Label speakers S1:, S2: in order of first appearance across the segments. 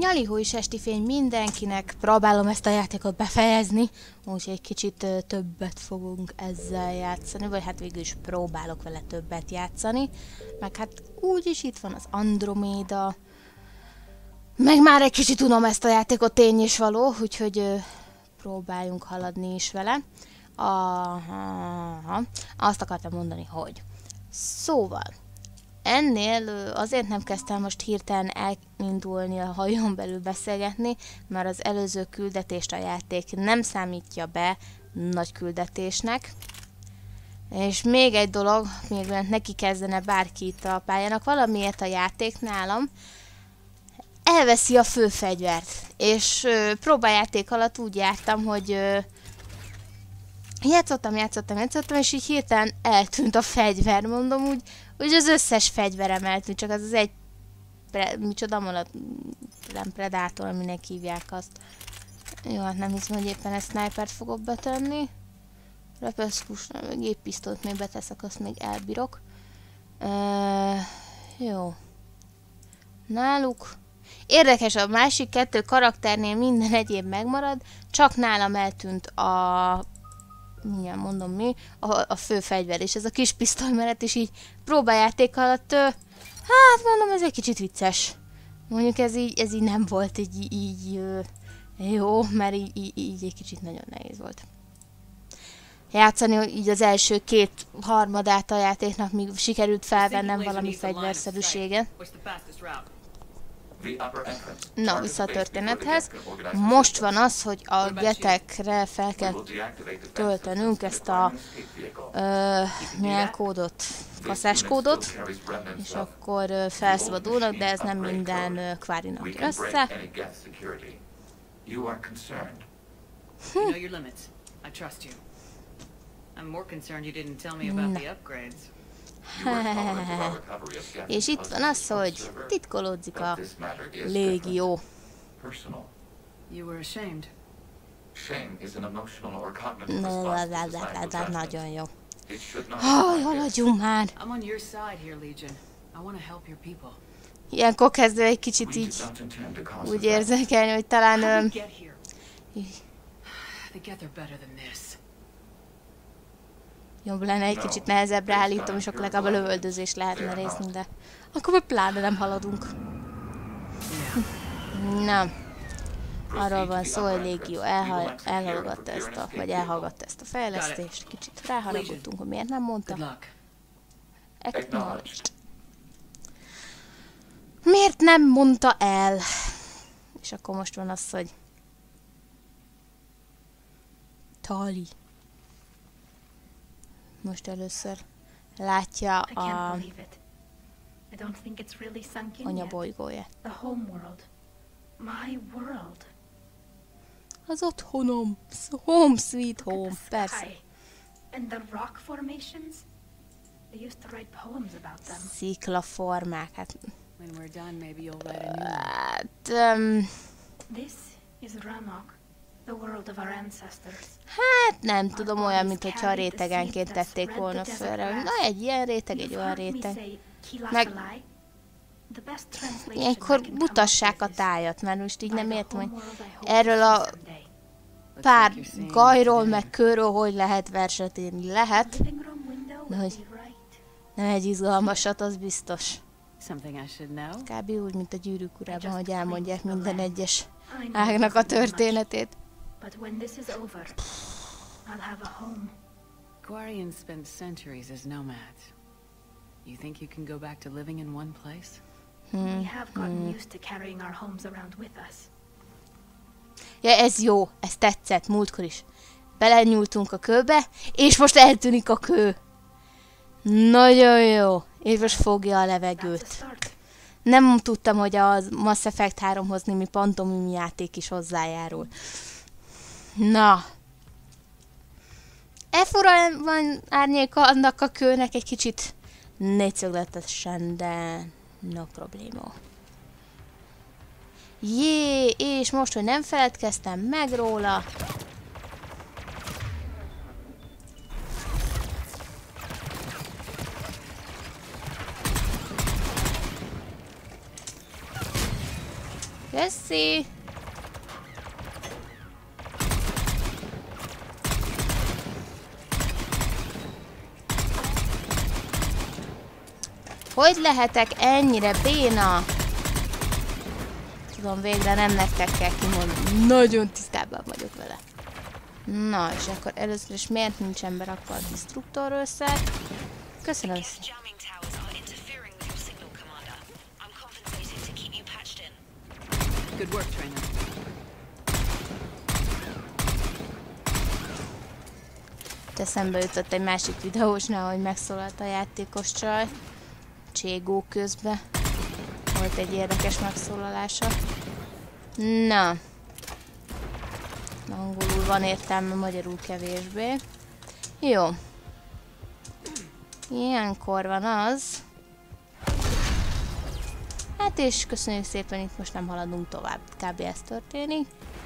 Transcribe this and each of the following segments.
S1: Nyalihó is esti fény mindenkinek, próbálom ezt a játékot befejezni, úgyhogy egy kicsit többet fogunk ezzel játszani, vagy hát végül is próbálok vele többet játszani, meg hát úgyis itt van az Androméda, meg már egy kicsit unom ezt a játékot, tény is való, úgyhogy próbáljunk haladni is vele. Azt akartam mondani, hogy szóval ennél azért nem kezdtem most hirtelen elindulni a hajón belül beszélgetni, mert az előző küldetést a játék nem számítja be nagy küldetésnek. És még egy dolog, még neki kezdene bárki itt a pályának, valamiért a játék nálam elveszi a főfegyvert. És próbáljáték alatt úgy jártam, hogy játszottam, és így hirtelen eltűnt a fegyver, mondom úgy, hogy az összes fegyverem eltűnt, csak az egy, micsoda nem predátor, aminek hívják azt. Jó, hát nem hiszem, hogy éppen ezt snipert fogok betenni. Repeszkus, géppisztolyt még beteszek, azt még elbírok. Jó. Náluk. Érdekes, a másik kettő karakternél minden egyéb megmarad, csak nálam eltűnt a... mindjárt mondom mi, a fő fegyver, és ez a kis pisztolymeret is így próbáljáték alatt, hát mondom, ez egy kicsit vicces. Mondjuk ez így nem volt így jó, mert így egy kicsit nagyon nehéz volt. Játszani így az első harmadát a játéknak, míg sikerült felvennem valami fegyverszerűséget. Na, vissza a történethez. Most van az, hogy a getekre fel kell töltenünk ezt a milyen kódot? Kaszás-kódot, és akkor felszabadulnak, de ez nem minden kvárinak jön össze. És itt van az, hogy titkolódzik a légió. Nagyon jó. Haladjunk már! Ilyenkor kezdve egy kicsit így úgy érzékelni, hogy talán jobb lenne, egy kicsit nehezebbre állítom, és akkor legalább a lövöldözést lehetne részni, de akkor meg pláne nem haladunk. Na, arról van szó, hogy légió elhallgatta ezt a fejlesztést, kicsit ráharagudtunk, hogy miért nem mondta. Acknowledged. Miért nem mondta el? És akkor most van az, hogy Tali. Most először látja a anyabolygóját. Az otthonom. Home sweet home, persze. Sziklaformák, hát... Hát nem tudom, olyan, mintha a rétegenként tették volna fölre. Na, egy ilyen réteg, egy olyan réteg. Meg ilyenkor mutassák a tájat, mert most így nem értem, hogy erről a pár gajról, meg körről hogy lehet verset írni. Lehet, de hogy nem egy izgalmasat, az biztos. Kb. Úgy, mint a Gyűrűk Urában, hogy elmondják minden egyes ágnak a történetét. But when this is over, I'll have a home.
S2: Quarians spent centuries as nomads. You think you can go back to living in one place?
S1: We have gotten used to carrying our homes around with us. Ja, ez jó, ez tetszett múltkor is. Belenyúltunk a kőbe, és most eltűnik a kő. Nagyon jó. És most fogja a levegőt. Nem tudtam, hogy a Mass Effect 3-hoz némi pantomim játék is hozzájárul. Na. Fura van árnyéka annak a kőnek, egy kicsit négyszögletesen, de no probléma. Jé, és most, hogy nem feledkeztem meg róla. Köszi! Hogy lehetek ennyire béna? Tudom, végre nem nektek kell kimondani. Nagyon tisztában vagyok vele. Na, és akkor először is miért nincsen berakva a destruktor össze? Köszönöm szépen.
S2: Good work, trainer.
S1: Eszembe jutott egy másik videósnál, hogy megszólalt a játékos csaj. Cségó közben. Volt egy érdekes megszólalása. Na. Angolul van értelme, magyarul kevésbé. Jó. Ilyenkor van az. Hát és köszönjük szépen, itt most nem haladunk tovább. Kb. Ez történik.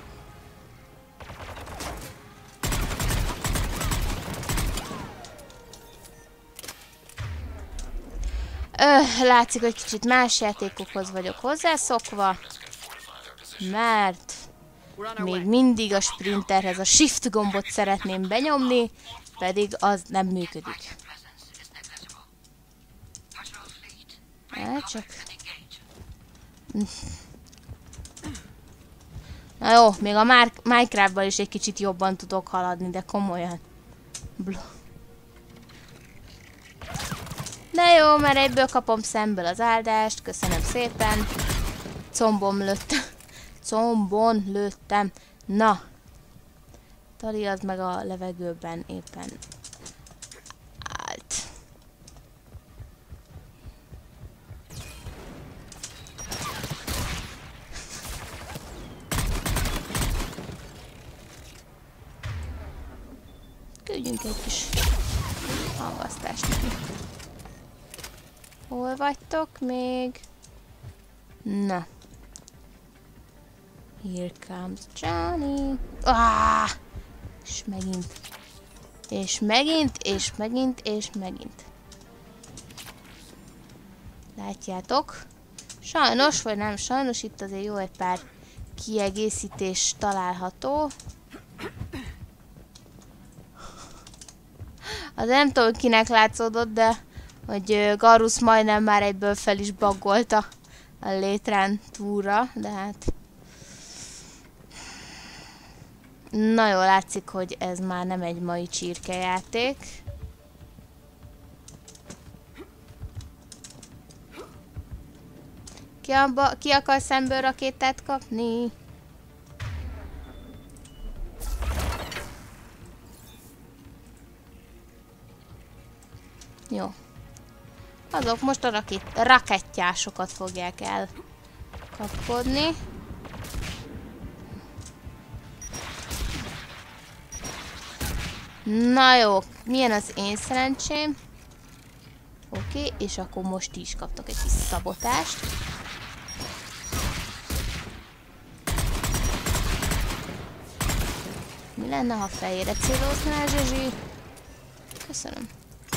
S1: Látszik, hogy kicsit más játékokhoz vagyok hozzászokva, mert még mindig a sprinterhez a shift gombot szeretném benyomni, pedig az nem működik. Csak... Na jó, még a Minecraftban is egy kicsit jobban tudok haladni, de komolyan. De jó, mert egyből kapom szemből az áldást, köszönöm szépen. Combon lőttem. Combon lőttem. Na. Tali az meg a levegőben éppen állt. Küldjünk egy kis hallgasztást neki. Hol vagytok még? Na. Here comes Johnny. Ah! És megint. És megint, és megint, és megint. Látjátok? Sajnos, vagy nem sajnos, itt azért jó egy pár kiegészítés található. Az nem tudom, kinek látszódott, de hogy Garus majdnem már egyből fel is baggolta a létrán túlra, de hát... Na jó, látszik, hogy ez már nem egy mai csirkejáték. Ki akar szemből rakétát kapni? Jó. Azok most a rakettjásokat fogják elkapkodni. Na jó, milyen az én szerencsém? Oké, és akkor most is kaptok egy kis szabotást. Mi lenne, ha fejére céloznál, Zsuzsi? Köszönöm.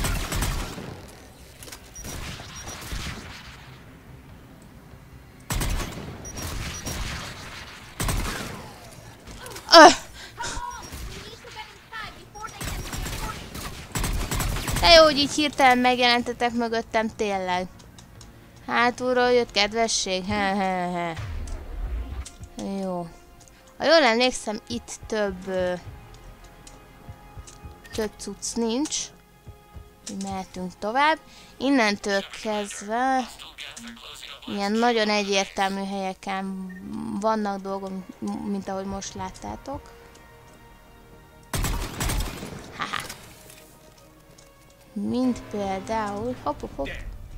S1: De jó, hogy így hirtelen megjelentetek mögöttem, tényleg. Hátulról jött kedvesség? Hehehe. Jó. Ha jól emlékszem, itt több cucc nincs. Mehetünk tovább. Innentől kezdve ilyen nagyon egyértelmű helyeken vannak dolgok, mint ahogy most láttátok. Haha. Mint például... Hopp.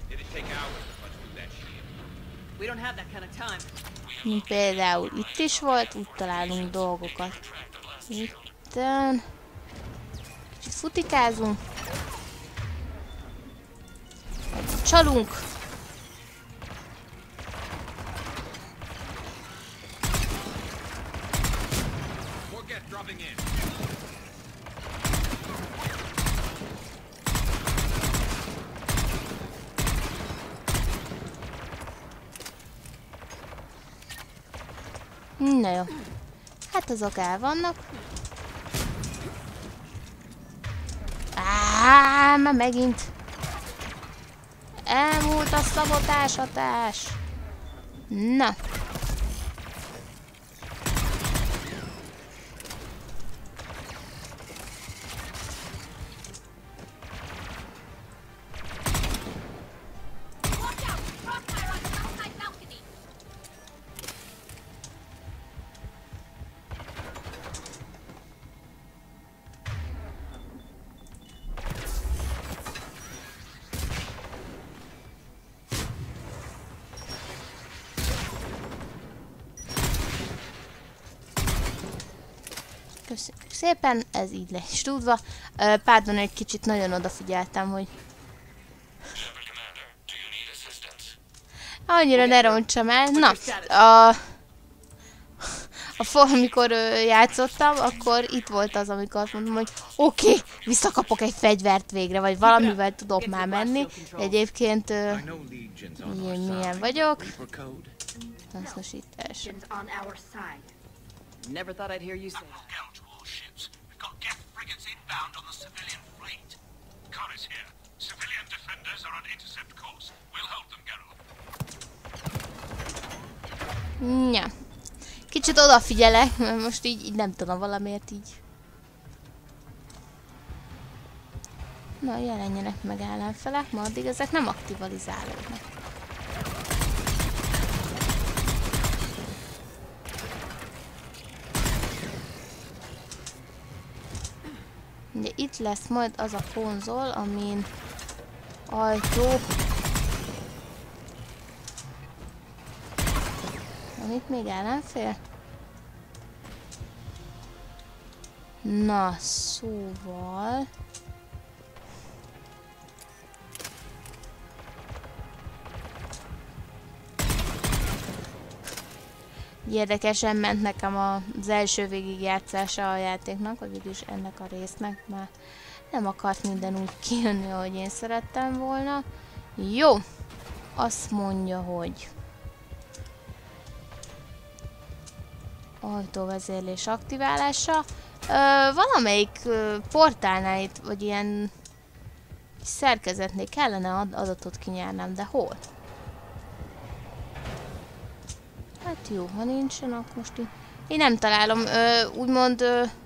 S1: Mint például itt is volt, úgy találunk dolgokat. Itten... Kicsit futikázunk. Csalunk. Na jó. Hát azok el vannak. Már megint. Elmúlt a szabotás hatás. Na. Köszönjük szépen, ez így le is tudva. Pardon, egy kicsit nagyon odafigyeltem, hogy... Annyira ne roncsam el. Na, amikor játszottam, akkor itt volt az, amikor azt mondom, hogy oké, visszakapok egy fegyvert végre, vagy valamivel tudok már menni. Egyébként milyen vagyok. Hasznosítás.
S2: Never thought I'd hear you say that.
S3: Scout warships. We've got Geth frigates inbound on the civilian fleet. Khan is here. Civilian defenders are on intercept course. We'll help them, Geralt.
S1: Ja. Kicsit odafigyelek, mert most így nem tudom, valamiért így. Na, jelenjenek meg ellenfelek, ma addig ezek nem aktivalizálódnak. Ugye itt lesz majd az a konzol, amin ajtó. Van itt még ellenfél? Na, szóval... Érdekesen ment nekem az első végigjátszása a játéknak, vagy végülis ennek a résznek, mert nem akart minden úgy kijönni, ahogy én szerettem volna. Jó, azt mondja, hogy ajtóvezérlés aktiválása. Valamelyik portálnál itt, vagy ilyen szerkezetnél kellene adatot kinyernem, de hol? Hát jó, ha nincsen, akkor most így... Én nem találom, úgymond...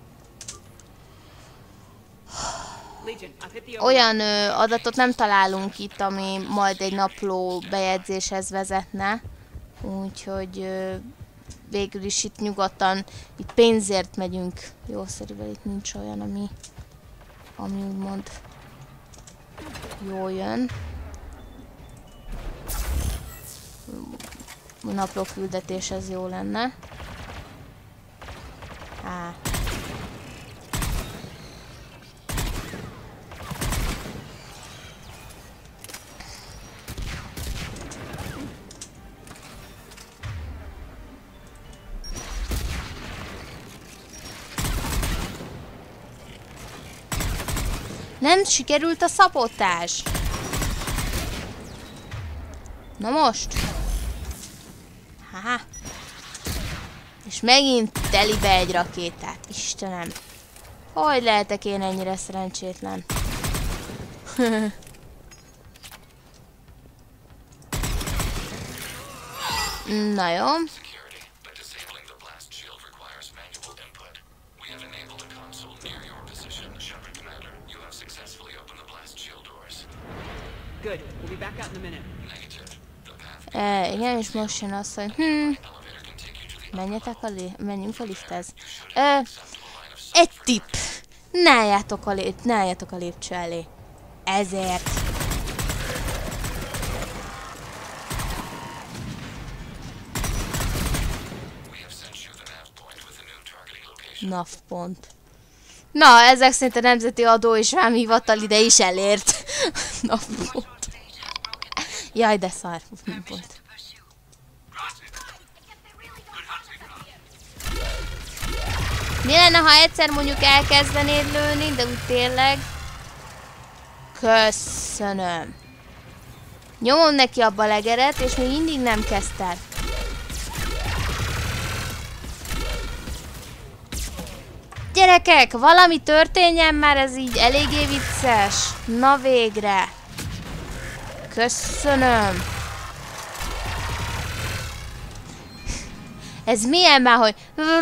S1: olyan adatot nem találunk itt, ami majd egy napló bejegyzéshez vezetne. Úgyhogy végül is itt nyugodtan, itt pénzért megyünk. Jószerűvel itt nincs olyan, ami úgymond jól jön. Napló küldetés, ez jó lenne. Nem sikerült a szabotás. Na most. Haha. És megint telibe egy rakétát. Istenem. Hogy lehetek én ennyire szerencsétlen? Na jó. Igen, és most jön az, hogy menjünk a lifthez. Egy tipp. Ne álljátok a lépcső elé. Ezért. Navpont. Na, ezek szerint a Nemzeti Adó és Vámhivatal ide is elért. Navpont. Jaj, de szar volt. Mi lenne, ha egyszer mondjuk elkezdenéd lőni, de úgy tényleg? Köszönöm. Nyomom neki a balegeret, és még mindig nem kezdte. Gyerekek, valami történjen már, ez így eléggé vicces. Na végre. Köszönöm. Ez milyen már, hogy...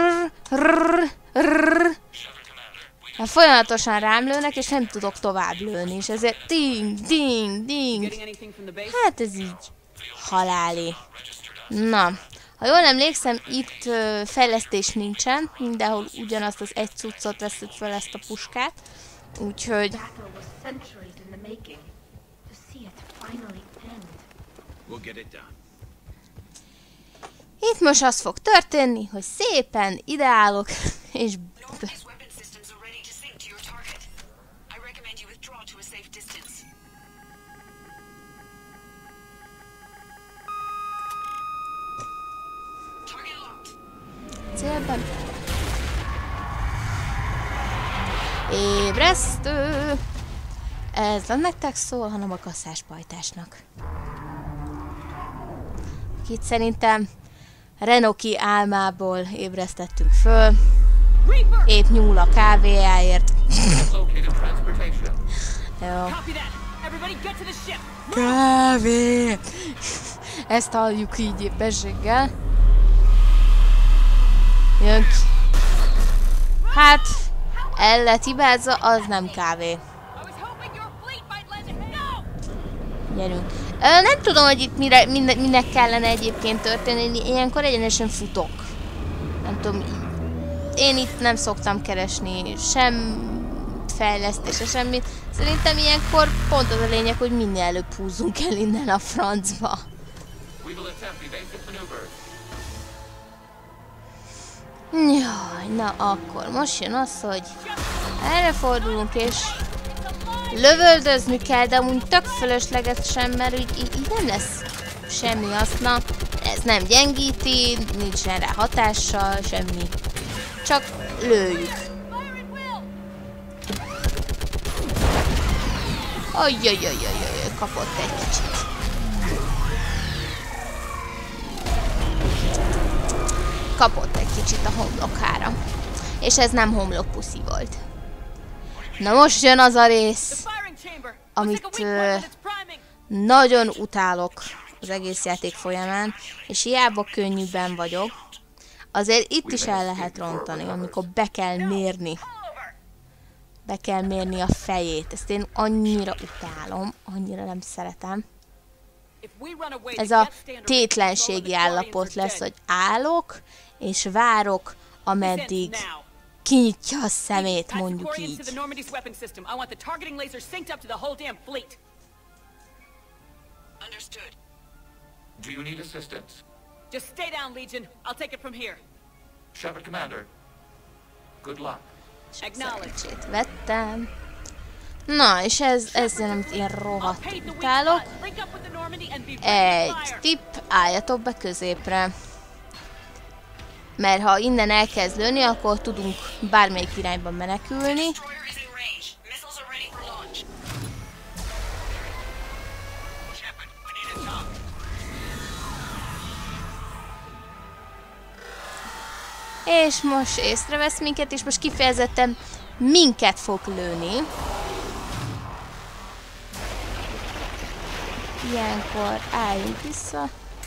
S1: Hát folyamatosan rám lőnek, és nem tudok tovább lőni, és ezért ding, ding, ding. Hát ez így haláli. Na, ha jól emlékszem, itt fejlesztés nincsen, mindenhol ugyanazt az egy cuccot veszük fel, ezt a puskát, úgyhogy... Itt most az fog történni, hogy szépen ideállok, és... Célben. Ébresztő! Ez nem nektek szól, hanem a kasszáspajtásnak. Itt szerintem Renoki álmából ébresztettünk föl. Épp nyúl a kávéjáért. Jó. Kávé! Ezt halljuk így éppenséggel. Jön ki. Hát, el lett hibázva, az nem kávé. Gyerünk. Nem tudom, hogy itt minek kellene egyébként történni, ilyenkor egyenesen futok. Nem tudom, én itt nem szoktam keresni sem fejlesztése, semmit. Szerintem ilyenkor pont az a lényeg, hogy minél előbb húzzunk el innen a francba. Jaj, na akkor most jön az, hogy erre fordulunk és lövöldözni kell, de amúgy tök fölöslegesen, mert így nem lesz semmi haszna. Ez nem gyengíti, nincsen rá hatással, semmi. Csak lőjük. Ajjajajajajaj, kapott egy kicsit. Kapott egy kicsit a homlokára. És ez nem homlokpuszi volt. Na most jön az a rész, amit nagyon utálok az egész játék folyamán, és hiába könnyűben vagyok, azért itt is el lehet rontani, amikor be kell mérni. Be kell mérni a fejét. Ezt én annyira utálom, annyira nem szeretem. Ez a tétlenségi állapot lesz, hogy állok, és várok, ameddig kinyitja a szemét, mondjuk így.
S3: Do you need assistance?
S2: Just stay down, Legion. I'll take it from here.
S3: Shepard Commander, good luck.
S1: Szerencsét vettem. Na, és ez amit én rohadt utálok. Egy tipp, álljatok be középre. Mert ha innen elkezd lőni, akkor tudunk bármelyik irányba menekülni. És most észrevesz minket, és most kifejezetten minket fog lőni. Ilyenkor álljunk vissza.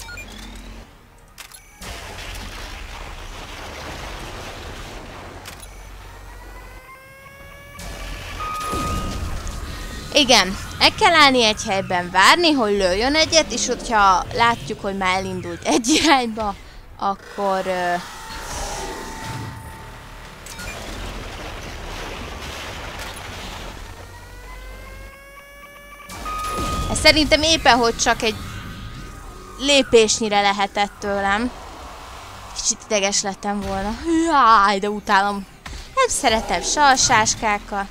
S1: Igen, meg kell állni egy helyben, várni, hogy lőjön egyet, és hogyha látjuk, hogy már elindult egy irányba, akkor... Ez szerintem éppen, hogy csak egy lépésnyire lehetett tőlem. Kicsit ideges lettem volna. Jaj, de utálom. Nem szeretem se a sáskákat.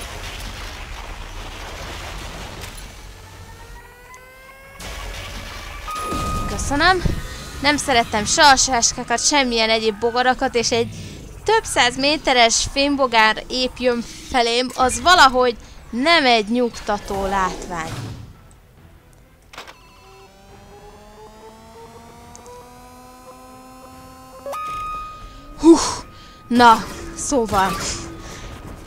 S1: Köszönöm. Nem szerettem se a sáskákat, semmilyen egyéb bogarakat, és egy több száz méteres fémbogár épp jön felém, az valahogy nem egy nyugtató látvány. Na, szóval,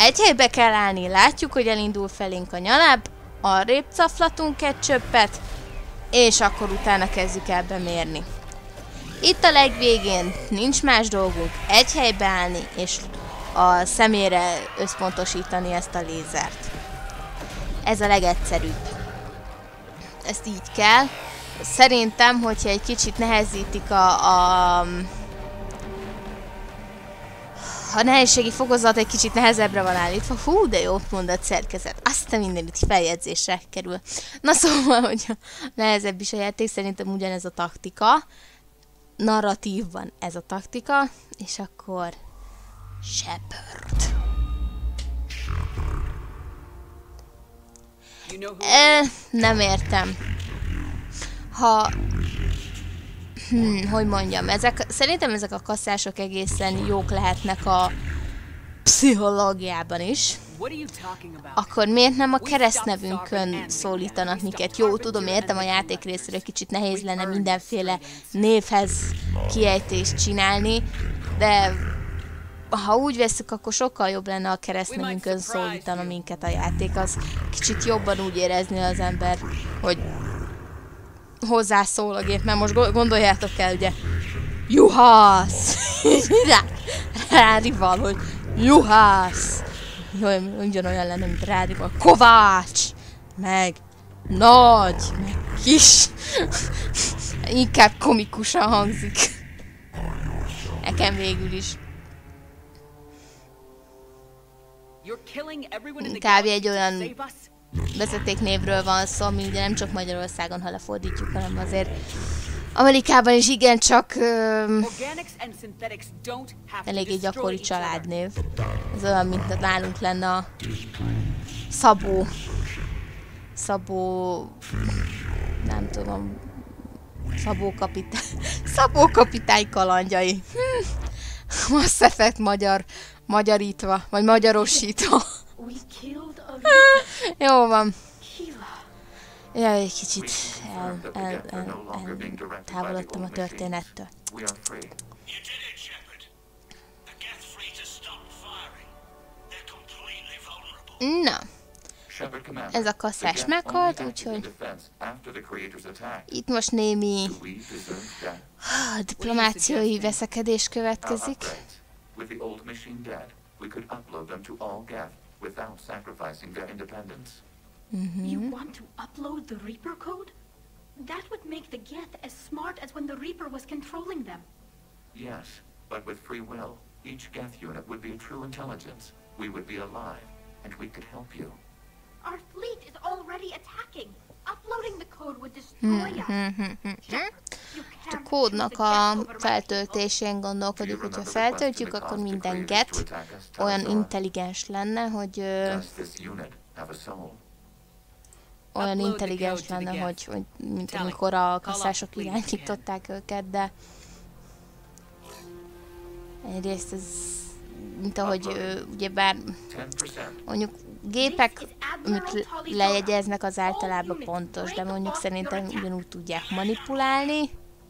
S1: egy helybe kell állni, látjuk, hogy elindul felénk a nyaláb, arrébb caflatunk egy csöppet, és akkor utána kezdjük el bemérni. Itt a legvégén nincs más dolgunk, egy helybe állni, és a szemére összpontosítani ezt a lézert. Ez a legegyszerűbb. Ezt így kell. Szerintem, hogyha egy kicsit nehezítik a nehézségi fokozat egy kicsit nehezebbre van állítva. Hú, de jó mondat szerkezet. Aztán mindenütt feljegyzésre kerül. Na szóval, hogyha nehezebb is a játék, szerintem ugyanez a taktika. Narratívban ez a taktika, és akkor Shepard. Nem értem. Hogy mondjam, szerintem ezek a kasszások egészen jók lehetnek a pszichológiában is. Akkor miért nem a keresztnevünkön szólítanak minket? Jó, tudom, értem, a játék részéről kicsit nehéz lenne mindenféle névhez kiejtést csinálni, de ha úgy veszük, akkor sokkal jobb lenne a keresztnevünkön szólítana minket a játék. Az kicsit jobban úgy érezni az ember, hogy hozzászól a gép, mert most gondoljátok el, ugye, juhász! Rádival, hogy juhász! Ugyanolyan lenne, mint rádival. Kovács! Meg nagy! Meg kis! Inkább komikusan hangzik. Nekem végül is. Kb. Egy olyan vezetéknévről van szó, ami ugye nem csak Magyarországon, ha lefordítjuk, hanem azért Amerikában is igencsak eléggé gyakori családnév. Ez olyan, mint nálunk lenne a Szabó, nem tudom, Szabó kapitány kalandjai. Mass Effect magyarítva, vagy magyarosítva. Jó van. Jaj, egy kicsit távolodtam a történettől. Na. Ez a kasszás meghalt, úgyhogy itt most némi diplomáciai veszekedés következik.
S4: You want to upload the Reaper code? That would make the Geth as smart as when the Reaper was controlling them.
S5: Yes, but with free will, each Geth unit would be a true intelligence. We would be alive, and we could help you.
S4: Our fleet is already attacking. Uploading the code would destroy us.
S1: A kódnak a feltöltésén gondolkodik, hogyha feltöltjük, akkor minden Geth olyan intelligens lenne, hogy mint amikor a kasszások irányították őket, de egyrészt ez, mint ahogy ugyebár mondjuk gépek, amit lejegyeznek, az általában pontos, de mondjuk szerintem ugyanúgy tudják manipulálni.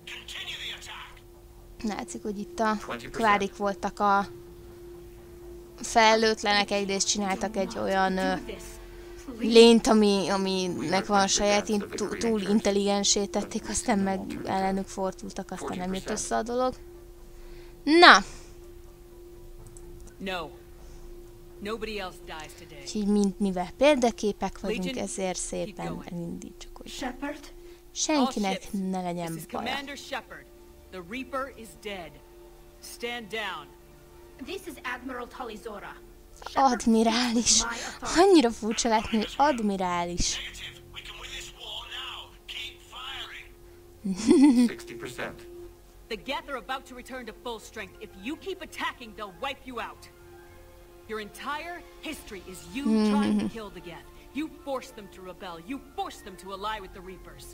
S1: Látszik, hogy itt a kvárik voltak a felelőtlenek, egyrészt csináltak egy olyan lényt, aminek van saját, túl intelligensé tették, aztán meg ellenük fordultak, aztán nem jött össze a dolog. Na! Úgyhogy mivel példaképek vagyunk, ezért szépen elindítsuk, hogy senkinek ne legyen baja. Admirális! Annyira furcsa látni, hogy admirális.
S5: 60%.
S2: The Geth are about to return to full strength. If you keep attacking, they'll wipe you out. Your entire history is you trying to kill the Geth. You forced them to rebel. You forced them to ally with the Reapers.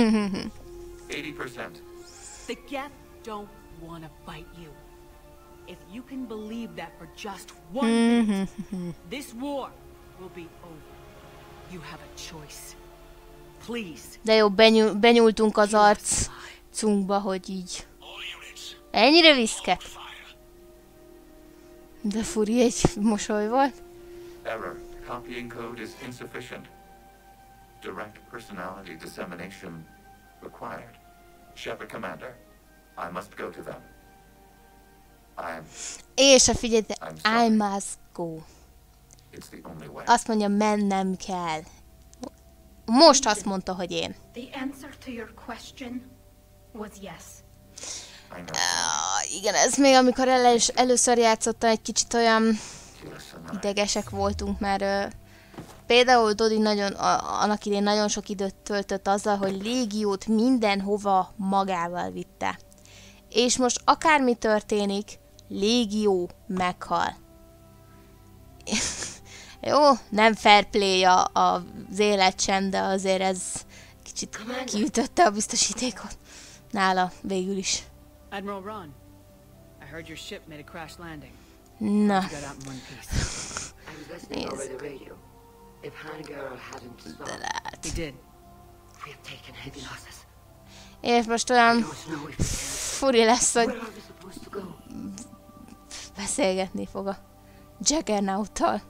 S5: 80%.
S2: The Geth don't want to fight you. If you can believe that for just 1 minute, this war will be over. You have a choice. Please.
S1: De jó, benyúltunk az arcunkba, hogy így. Ennyire viszket. De furi egy mosoly volt.
S5: Error. Copying code is insufficient. Direct personality dissemination required. Shepard Commander, I must go to them.
S1: És a figyelj,
S5: I'm sorry.
S1: I must go.
S5: It's the only way.
S1: Azt mondja, mennem kell. Most azt mondta, hogy én.
S4: The answer to your question was yes.
S5: I know.
S1: Igen, ez még amikor először játszottam, egy kicsit olyan idegesek voltunk, mert például Dodi annak idén nagyon sok időt töltött azzal, hogy légiót mindenhova magával vitte. És most akármi történik, légió meghal. Jó, nem fair play az élet sem, de azért ez kicsit kiütötte a biztosítékot. Nála végül is.
S2: Admiral Ron, I heard your ship made a crash landing.
S1: Na.
S2: You got out in one piece.
S6: I was listening over the radio. If Hangara hadn't stopped,
S2: He did.
S6: we have taken heavy losses.
S1: És most
S6: I
S1: olyan
S6: don't know if we can.
S1: furi lesz, hogy
S6: Where are we supposed to go?
S1: beszélgetni fog a Juggernaut-tal.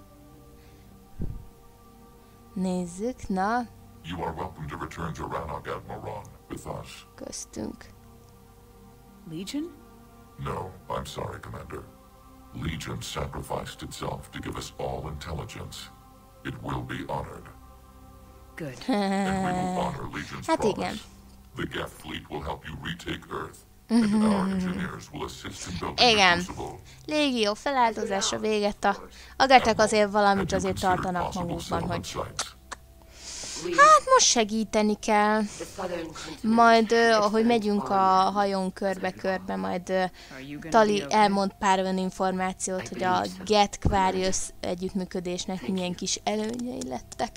S1: Nézzük, na,
S7: You are welcome to return to Rannoch, Admiral Ron, with us.
S1: köztünk.
S2: Legion?
S7: No, I'm sorry, Commander. Legion sacrificed itself to give us all intelligence. It will be honored,
S2: Good.
S7: and we will honor Legion's
S1: Hát
S7: promise.
S1: igen.
S7: The Geth fleet will help you retake Earth, and our engineers will assist in building the
S1: Igen.
S7: Crucible.
S1: Légió feláldozása véget a getek azért valamit
S7: Have you
S1: azért
S7: considered
S1: tartanak
S7: possible
S1: magukban,
S7: settlement
S1: hogy
S7: sites?
S1: hát most segíteni kell.
S6: The southern continent.
S1: Majd, ahogy megyünk a hajón körbe-körbe, majd
S2: Are you gonna
S1: Tali
S2: be okay?
S1: elmond pár olyan információt, hogy a Geth Quarius együttműködésnek milyen kis előnyei lettek.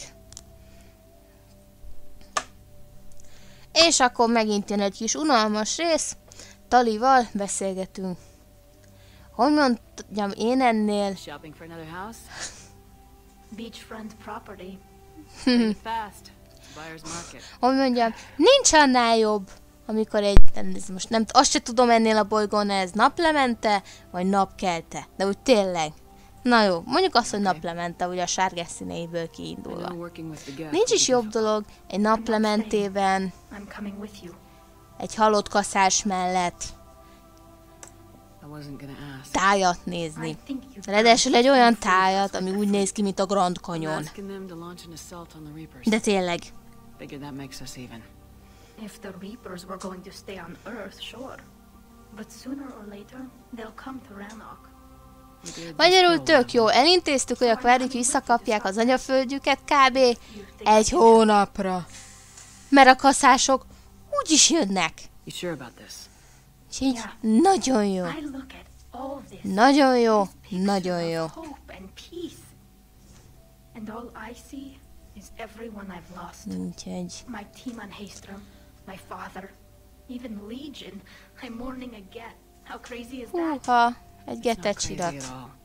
S1: És akkor megint jön egy kis unalmas rész. Talival beszélgetünk. Hogy mondjam én ennél?
S2: Shopping for another house?
S4: Beachfront property.
S2: Pretty fast. Buyer's market.
S1: Hogy mondjam, nincs annál jobb, amikor ez most nem, azt se tudom ennél a bolygón, ez naplemente, vagy napkelte. De úgy tényleg. Na jó, mondjuk azt, hogy naplemente, ugye a sárgás színeiből
S2: I
S1: kiindulva.
S2: know working with the Geth
S1: Nincs
S2: will
S1: is
S2: be
S1: jobb dolog egy naplementében,
S4: I'm coming with you.
S1: egy halott kaszás mellett
S2: I wasn't gonna ask.
S1: tájat nézni.
S4: I think you
S1: Ráadásul egy olyan tájat, ami úgy néz ki, mint a Grand
S2: I'm
S1: Canyon.
S2: asking them to launch an assault on the Reapers.
S1: De tényleg.
S2: Figure that makes us even.
S4: If the Reapers were going to stay on Earth, sure. But sooner or later, they'll come to Rannoch.
S2: We did this
S1: Magyarul
S2: go
S1: tök jó. Elintéztük, hogy a Quarik visszakapják az anyaföldjüket kb. Egy hónapra. Mert a kaszások úgyis jönnek.
S2: You sure about this?
S1: És így nagyon jó.
S4: I look at all this.
S1: Nagyon jó.
S4: picture
S1: Nagyon jó.
S4: of hope and peace. And all I see is everyone I've lost.
S1: Úgyhogy
S4: My team on Haystrom, my father, even Legion. I'm mourning a Geth. How crazy is that?
S1: húha, egy
S2: It's not
S1: getet
S2: crazy
S1: sirat.
S2: at all.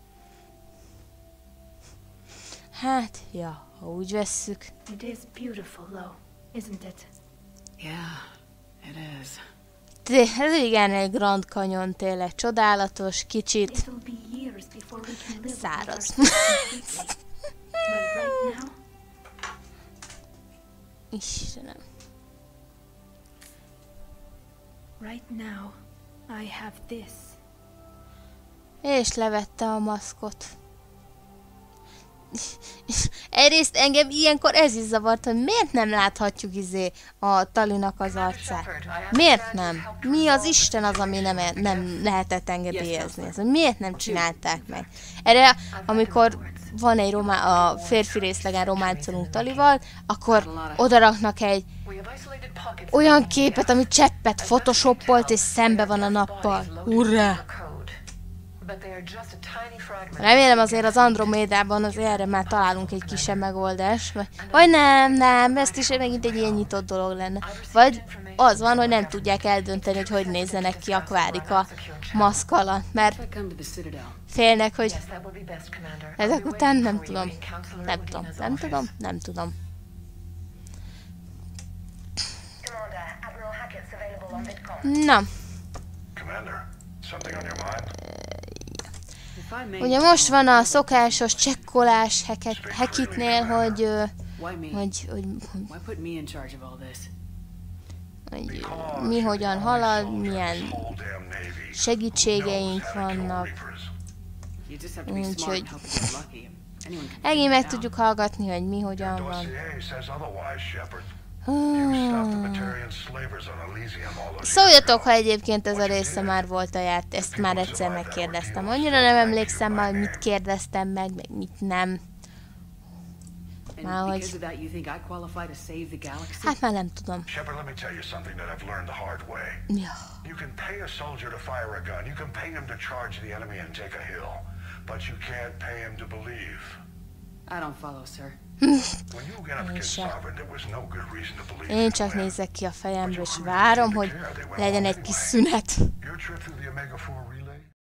S1: Hát, ja, ha úgy vesszük.
S4: It is beautiful, though, isn't it?
S2: Yeah, it is.
S1: Ez igen, egy Grand Canyon tényleg csodálatos, kicsit
S4: It'll be years before we can live without
S1: száraz.
S4: ourselves completely. But right now,
S1: Istenem.
S4: right now, I have this.
S1: És levette a maszkot. Egyrészt engem ilyenkor ez is zavart, hogy miért nem láthatjuk a Talinak az arcát. Miért nem? Mi az Isten az, ami nem lehetett engedélyezni? Ez, hogy miért nem csinálták meg? Erre, amikor van egy a férfi részlegen románcolunk Talival, akkor odaraknak egy olyan képet, ami cseppet photoshopolt és szembe van a nappal. Urrá! Remélem azért az Andromédában azért erre már találunk egy kisebb megoldást. Vagy nem, ezt is megint egy ilyen nyitott dolog lenne. Vagy az van, hogy nem tudják eldönteni, hogy nézzenek ki a Quarik a maszk alatt, mert
S2: If I come to the Citadel,
S1: félnek, hogy ezek után nem tudom. Nem tudom. Na,
S3: Commander, something on your mind?
S1: Ugye most van a szokásos csekkolás Hekitnél, hogy mi hogyan halad, milyen segítségeink vannak. Úgyhogy egész meg tudjuk hallgatni, hogy mi hogyan van. Szóljatok, ha egyébként ez a része már volt ezt már egyszer megkérdeztem. Annyira nem emlékszem már, hogy mit kérdeztem meg mit nem. Már hogy... Hát már nem tudom. Ja. Én csak nézek ki a fejemből, és várom, hogy legyen egy kis szünet.